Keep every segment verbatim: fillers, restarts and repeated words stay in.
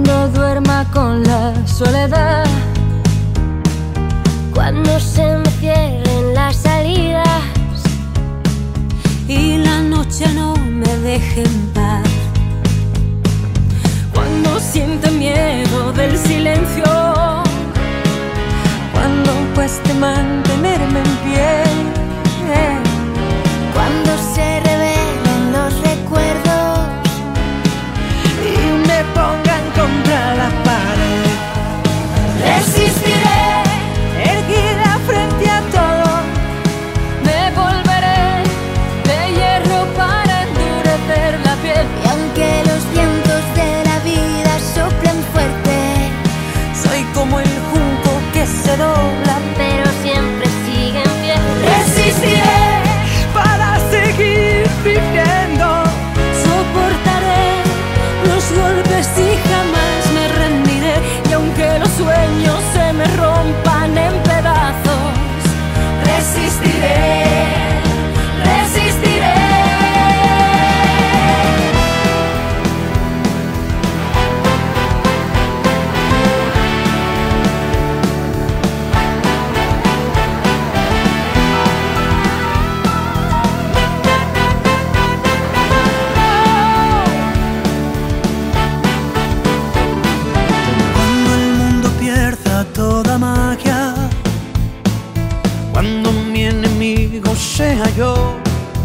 Cuando duerma con la soledad, cuando se me cierren las salidas y la noche no me deje en paz, cuando sienta miedo del silencio, cuando cueste mantenerme en pie, cuando se revelen los recuerdos y me pongan contra la pared, resistiré, erguida frente a todo. me volveré de hierro para endurecer la piel. Y aunque los vientos de la vida soplen fuerte, Soy como el junco que se dobla, pero siempre sigue en pie. resistiré para seguir viviendo. Soportaré los golpes y jamás me rendiré. Y aunque los sueños se me rompan en pedazos, resistiré, resistiré. Cuando el mundo pierda toda magia, cuando mi enemigo sea yo,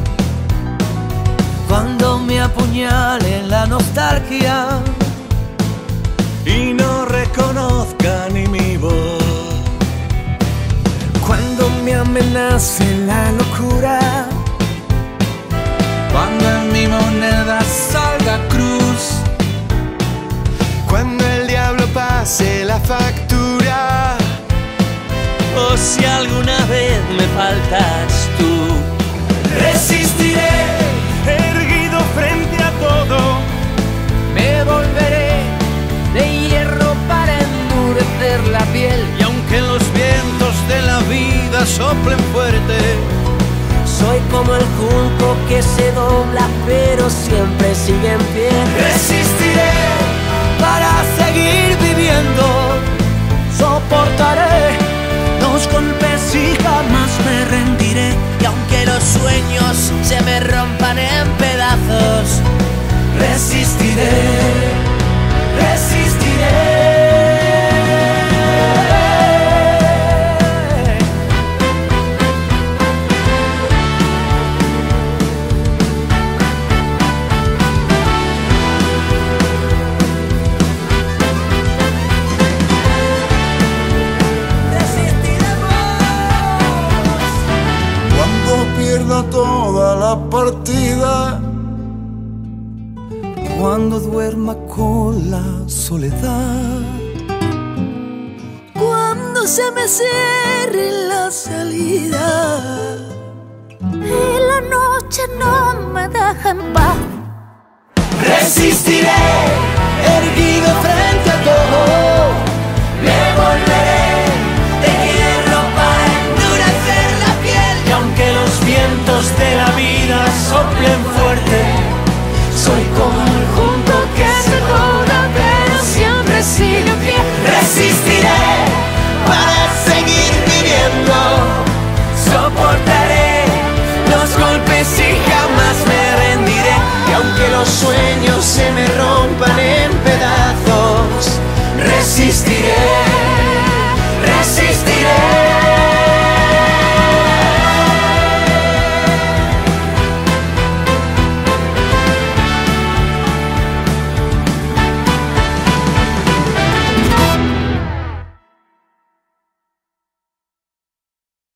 cuando me apuñale la nostalgia y no reconozca ni mi voz, cuando me amenace la locura, cuando en mi moneda salga cruz, Cuando el diablo pase la factura, o si alguna vez me faltas tú, resistiré, erguido frente a todo. Me volveré de hierro para endurecer la piel. Y aunque los vientos de la vida soplen fuerte, soy como el junco que se dobla pero siempre sigue en pie. Resistiré para seguir viviendo. Soportaré los golpes y jamás me rendiré. Y aunque los sueños se me rompan en pedazos, resistiré, resistiré. pierda toda la partida, Cuando duerma con la soledad, cuando se me cierre la salida y la noche no me deja en paz, resistiré, erguido frente